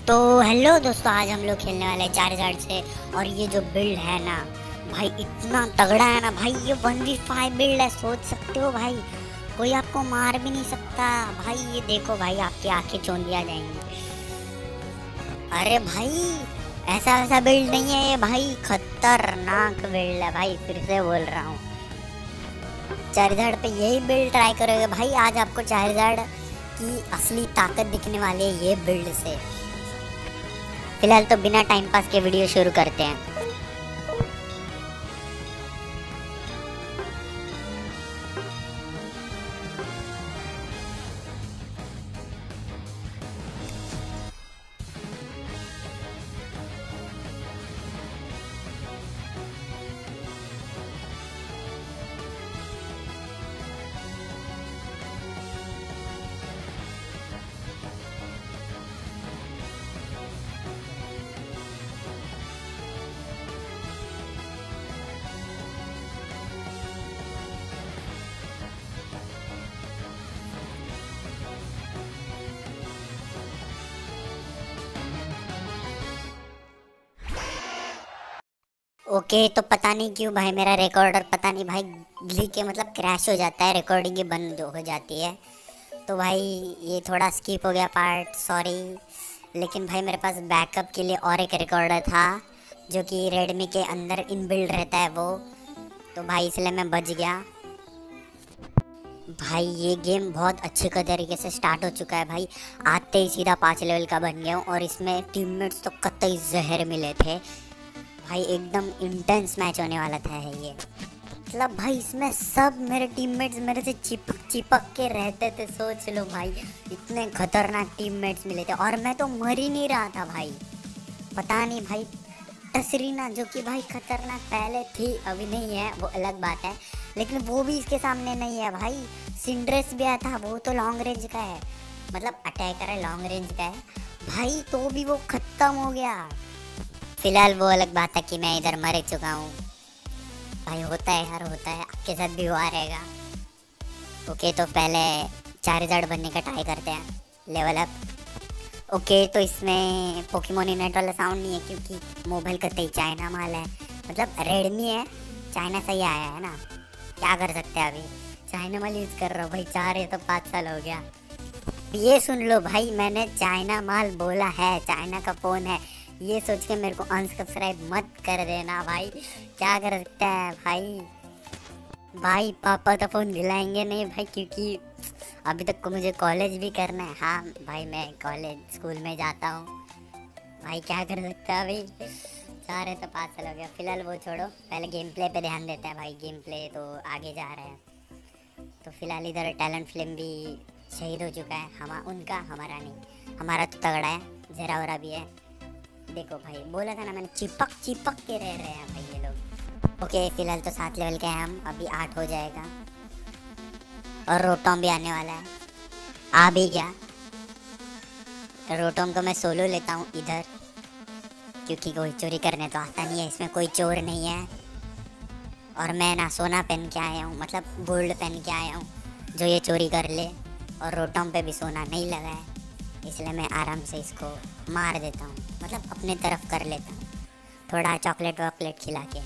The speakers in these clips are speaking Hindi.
तो हेलो दोस्तों, आज हम लोग खेलने वाले हैं चारजार्ड से। और ये जो बिल्ड है ना भाई, इतना तगड़ा है ना भाई। ये 1v5 बिल्ड है, सोच सकते हो भाई। कोई आपको मार भी नहीं सकता भाई। ये देखो भाई, आपकी आंखें चौंध आ जाएंगी। अरे भाई, ऐसा वैसा बिल्ड नहीं है ये भाई, खतरनाक बिल्ड है भाई। फिर से बोल रहा हूँ, चारजार्ड पे यही बिल्ड ट्राई करोगे भाई, आज आपको चारजार्ड की असली ताकत दिखने वाली है ये बिल्ड से। फिलहाल तो बिना टाइम पास के वीडियो शुरू करते हैं। ओके, तो पता नहीं क्यों भाई मेरा रिकॉर्डर पता नहीं भाई ग्लिच है, मतलब क्रैश हो जाता है, रिकॉर्डिंग ही बंद हो जाती है। तो भाई ये थोड़ा स्किप हो गया पार्ट, सॉरी। लेकिन भाई मेरे पास बैकअप के लिए और एक रिकॉर्डर था जो कि रेडमी के अंदर इनबिल्ड रहता है वो। तो भाई इसलिए मैं बच गया। भाई ये गेम बहुत अच्छे का तरीके से स्टार्ट हो चुका है भाई। आते ही सीधा 5 लेवल का बन गया हूँ। और इसमें टीममेट्स तो कतई जहर मिले थे भाई, एकदम इंटेंस मैच होने वाला था है ये। मतलब भाई इसमें सब मेरे टीममेट्स मेरे से चिपक चिपक के रहते थे, सोच लो भाई। इतने खतरनाक टीममेट्स मिले थे और मैं तो मर ही नहीं रहा था भाई। पता नहीं भाई, तसरीना जो कि भाई खतरनाक पहले थी, अभी नहीं है, वो अलग बात है, लेकिन वो भी इसके सामने नहीं है भाई। सिंड्रेस भी आया था, वो तो लॉन्ग रेंज का है, मतलब अटैकर है, लॉन्ग रेंज का है भाई, तो भी वो खत्म हो गया। फिलहाल वो अलग बात है कि मैं इधर मर चुका हूँ भाई। होता है यार, होता है, आपके साथ भी हुआ रहेगा। ओके, तो पहले चारजार्ड बनने का ट्राई करते हैं, लेवल अप। ओके, तो इसमें पोकेमोन यूनिट वाला साउंड नहीं है क्योंकि मोबाइल का ही चाइना माल है, मतलब रेडमी है, चाइना से ही आया है ना, क्या कर सकते हैं। अभी चाइना माल यूज़ कर रहा हूँ भाई, 4 या तो 5 साल हो गया। ये सुन लो भाई, मैंने चाइना माल बोला है, चाइना का फ़ोन है, ये सोच के मेरे को अनसब्सक्राइब मत कर देना भाई। क्या कर सकता है भाई। भाई पापा तो फ़ोन दिलाएंगे नहीं भाई, क्योंकि अभी तक को मुझे कॉलेज भी करना है। हाँ भाई, मैं कॉलेज स्कूल में जाता हूँ भाई, क्या कर सकता है अभी। 4 है तो 5 साल हो गया। फिलहाल वो छोड़ो, पहले गेम प्ले पे ध्यान देते हैं भाई। गेम प्ले तो आगे जा रहे हैं। तो फिलहाल इधर टैलेंट फ्लेम भी शहीद हो चुका है, उनका, हमारा नहीं। हमारा तो तगड़ा है, जरा वरा भी है। देखो भाई, बोला था ना मैंने, चिपक चिपक के रह रहे हैं भाई ये लोग। ओके, फिलहाल तो 7 लेवल के हैं हम, अभी 8 हो जाएगा। और रोटोम भी आने वाला है, आ भी गया। रोटोम को मैं सोलो लेता हूँ इधर, क्योंकि कोई चोरी करने तो आता नहीं है, इसमें कोई चोर नहीं है। और मैं ना सोना पहन के आया हूँ, मतलब गोल्ड पहन के आया हूँ जो ये चोरी कर ले। और रोटोम पे भी सोना नहीं लगा है, इसलिए मैं आराम से इसको मार देता हूँ, मतलब अपने तरफ कर लेता हूँ, थोड़ा चॉकलेट वॉकलेट खिला के।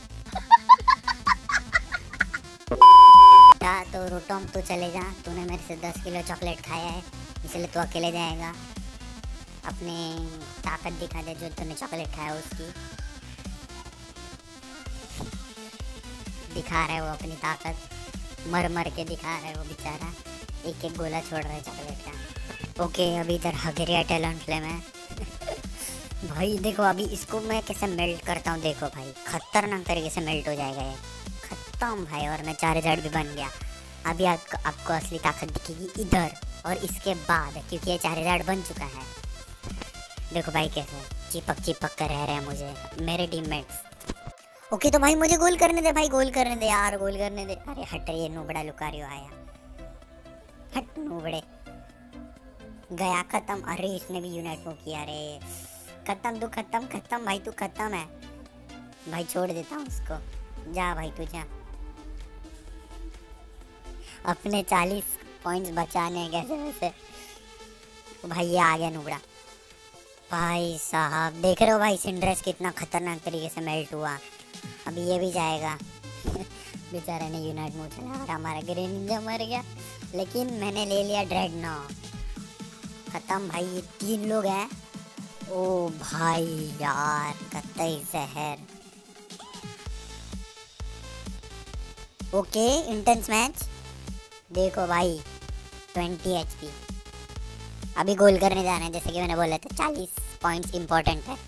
तो रोटोम तू चले जा, तूने मेरे से 10 किलो चॉकलेट खाया है, इसलिए तू अकेले जाएगा। अपने ताकत दिखा दे जो तूने चॉकलेट खाया उसकी। दिखा रहा है वो अपनी ताकत, मर मर के दिखा रहा है वो बेचारा, एक एक गोला छोड़ रहा है चॉकलेट का। ओके, अभी इधर हगेरिया टैलेंट फ्लेम है भाई। देखो अभी इसको मैं कैसे मेल्ट करता हूँ, देखो भाई, खतरनाक तरीके से मेल्ट हो जाएगा ये, खत्म भाई। और मैं चारजार्ड भी बन गया। अभी आपको असली ताकत दिखेगी इधर और इसके बाद, क्योंकि ये चारजार्ड बन चुका है। देखो भाई कैसे चिपक चिपक कर रह रहे हैं मुझे मेरे टीममेट्स। ओके, तो भाई मुझे गोल करने दे भाई, गोल करने दे यार, गोल करने दे। अरे हट, ये नूबड़ा लुकारियो आया, हट नूबड़े। गया खत्म। अरे इसने भी यूनाइट को किया, अरे खत्म, तू खत्म, खत्म भाई, तू खत्म है भाई, छोड़ देता हूँ उसको, जा भाई तू जा। अपने 40 पॉइंट्स बचाने कैसे वैसे। भाई ये आ गया नुबड़ा, भाई साहब देख रहे हो भाई, सिंड्रेस कितना खतरनाक तरीके से मेल्ट हुआ। अभी ये भी जाएगा। बेचारे ने यूनाइट मूव चला और हमारा ग्रीन निंजा मर गया, लेकिन मैंने ले लिया ड्रेडनो। खत्म भाई, ये 3 लोग हैं। ओ भाई यार, कतई जहर। Okay, intense match. देखो भाई 20 एचपी। अभी गोल करने जाना है, जैसे कि मैंने बोला था 40 पॉइंट्स इंपॉर्टेंट है।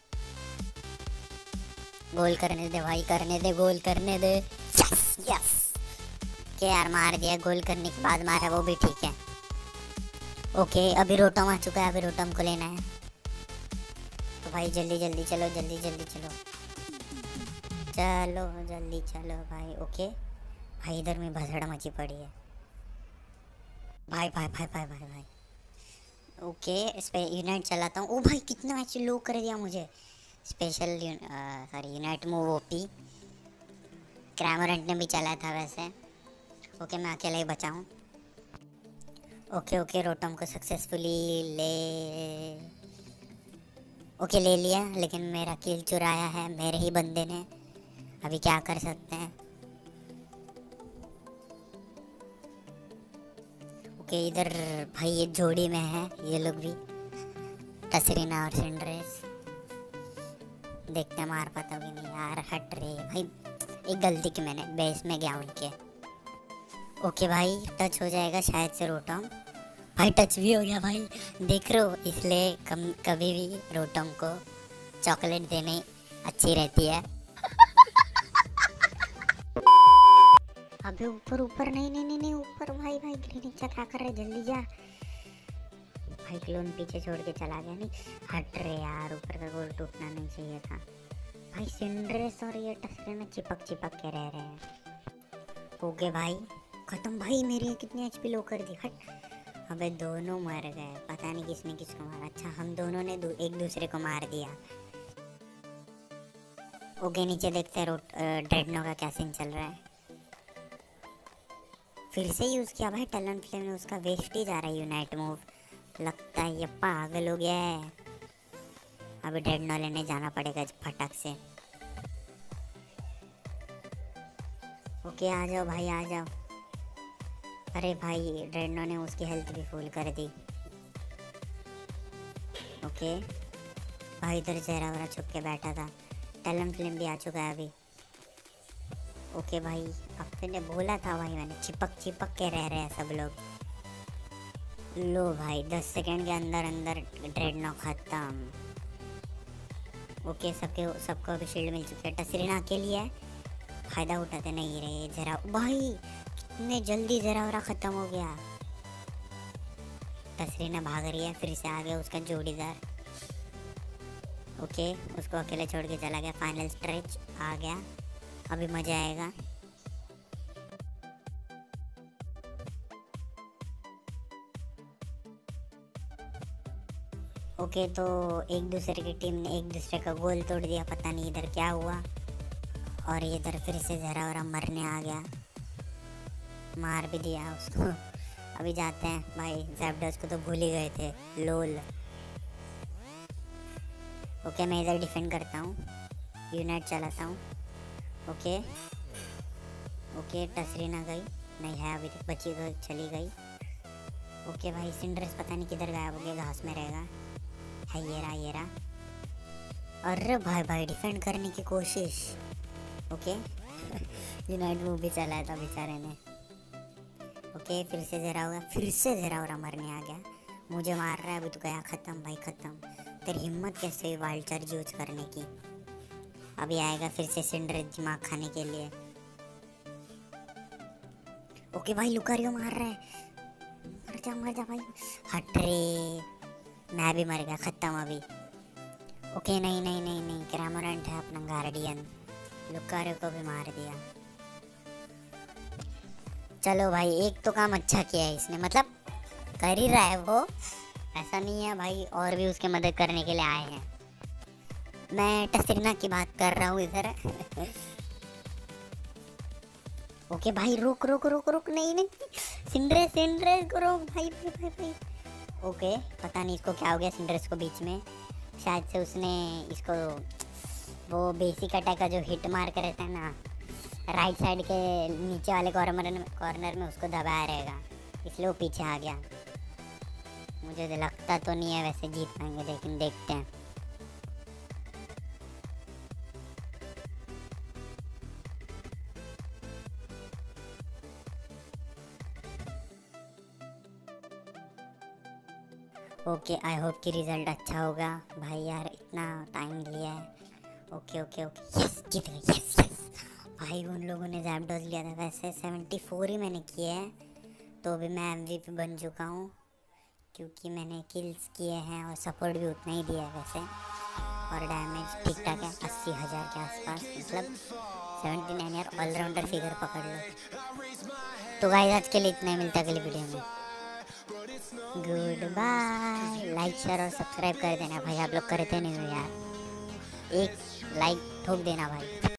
गोल करने दे भाई, करने दे, गोल करने दे। यस यस, क्या यार, मार दिया। गोल करने के बाद मारा, वो भी ठीक है। ओके, अभी रोटम आ चुका है, अभी रोटम को लेना है। तो भाई जल्दी जल्दी चलो, जल्दी जल्दी चलो, चलो जल्दी चलो भाई। ओके भाई, इधर में भसड़ मची पड़ी है। भाई भाई भाई भाई भाई भाई। ओके, इस पे यूनाइट चलाता हूँ। ओ भाई, कितना मैच लो कर दिया मुझे। Special sorry, unite move OP. क्रैमरेंट ने भी चलाया था वैसे। ओके, मैं अकेला ही बचा हूँ। ओके ओके, रोटम को सक्सेसफुली ले, ओके ले लिया, लेकिन मेरा किल चुराया है मेरे ही बंदे ने। अभी क्या कर सकते हैं। ओके, इधर भाई ये जोड़ी में है ये लोग भी, टसरीना और सिंड्रेस। देखते हैं मार पाता भी नहीं यार, हट रहे भाई। एक गलती की मैंने, बेस में गया उनके। ओके भाई, टच हो जाएगा शायद से रोटम। भाई टच भी हो गया भाई, देख रहे हो। इसलिए कभी भी रोटम को चॉकलेट देने अच्छी रहती है। अबे ऊपर ऊपर, नहीं नहीं नहीं नहीं, ऊपर भाई। भाई ग्रीन क्या कर रहे, जल्दी जा भाई। क्लोन पीछे छोड़ के चला गया। नहीं हट रहे यार, ऊपर का गोल टूटना नहीं चाहिए था भाई। सिंड्रेस और ये टसरीना चिपक चिपक के रह रहे हैं। ओके भाई, खत्म भाई। मेरी कितनी एचपी लो कर दी, हट। अबे दोनों मर गए, पता नहीं किसने किसको मारा। अच्छा, हम दोनों ने एक दूसरे को मार दिया। ओके, नीचे देखते हैं ड्रेडनो का क्या सीन चल रहा है। फिर से यूज़ किया भाई टैलेंट फ्लेम ने, उसका वेस्ट ही जा रहा है यूनाइट मूव। लगता है ये पागल हो गया है। अभी ड्रेडनो लेने जाना पड़ेगा फटक से। ओके, आ जाओ भाई, आ जाओ। अरे भाई, ड्रेडनो ने उसकी हेल्थ भी फुल कर दी। ओके भाई, इधर चेहरा वरा छुप के बैठा था। टैलेंट फ्लेम भी आ चुका है अभी। ओके भाई, आपने बोला था भाई, मैंने चिपक चिपक के रह रहे हैं सब लोग। लो भाई, 10 सेकंड के अंदर अंदर ड्रेडनो खत्म। ओके, सबको अभी शील्ड मिल चुकी है। टसरीना अकेली है, फायदा उठाते नहीं रहे। जरा भाई, कितने जल्दी जरा खत्म हो गया। टसरीना भाग रही है, फिर से आ गया उसका जोड़ीदार। ओके, उसको अकेले छोड़ के चला गया। फाइनल स्ट्रेच आ गया, अभी मजा आएगा। ओके, तो एक दूसरे की टीम ने एक दूसरे का गोल तोड़ दिया, पता नहीं इधर क्या हुआ। और इधर फिर से जरा मरने आ गया, मार भी दिया उसको। अभी जाते हैं भाई, जैप्डस को तो भूल ही गए थे, लोल। ओके, मैं इधर डिफेंड करता हूँ, यूनाइट चलाता हूँ। ओके ओके, टसरीना गई नहीं है अभी तक, बची गई, चली गई। ओके भाई, सिंड्रेस पता नहीं किधर गायब हो गया, घास में रहेगा। है ये रहा। अरे भाई भाई, डिफेंड करने की कोशिश। ओके यूनाइट मूव भी चलाया था बेचारे ने। ओके, फिर से जरा मरने आ गया, मुझे मार रहा है। अभी तो गया, खत्म भाई खत्म। तेरी हिम्मत कैसे हुई वाइल्ड चार्ज यूज करने की। अभी आएगा फिर से सिंड्रेस दिमाग खाने के लिए। ओके भाई, लुकारियो मार रहा है, मर जा भाई। हट रे, मैं भी मर गया, खत्म अभी। ओके, नहीं नहीं नहीं नहीं, क्रैमरेंट है अपना गार्डियन, लुकारियो को भी मार दिया। चलो भाई, एक तो काम अच्छा किया है इसने, मतलब कर ही रहा है वो, ऐसा नहीं है भाई। और भी उसकी मदद करने के लिए आए हैं। मैं टसरीना की बात कर रहा हूँ इधर। ओके भाई, रुक रुक रुक रुक, नहीं नहीं, सिंड्रेस को रोक भाई भाई भाई भाई। ओके, पता नहीं इसको क्या हो गया सिंड्रेस को बीच में। शायद से उसने इसको वो बेसिक अटैक का जो हिट मार कर रहता है ना, राइट साइड के नीचे वाले कॉर्नर में उसको दबाया रहेगा, इसलिए वो पीछे आ गया। मुझे तो लगता तो नहीं है वैसे जीत पाएंगे, लेकिन देखते हैं। ओके, आई होप कि रिजल्ट अच्छा होगा। भाई यार इतना टाइम लिया है। ओके ओके ओके, यस जीत गए, यस यस। भाई उन लोगों ने जैपडॉज लिया था, वैसे 74 ही मैंने किए हैं, तो भी मैं एमवीपी बन चुका हूँ, क्योंकि मैंने किल्स किए हैं और सपोर्ट भी उतना ही दिया है वैसे। और डैमेज ठीक ठाक है, 80,000 के आसपास, मतलब 79 यार, ऑलराउंडर फिगर पकड़ लो। तो गाइस आज के लिए इतना ही, मिलता है अगली वीडियो में। Goodbye. लाइक शेयर और सब्सक्राइब कर देना भाई, आप लोग करते नहीं हो यार, एक लाइक ठोक देना भाई।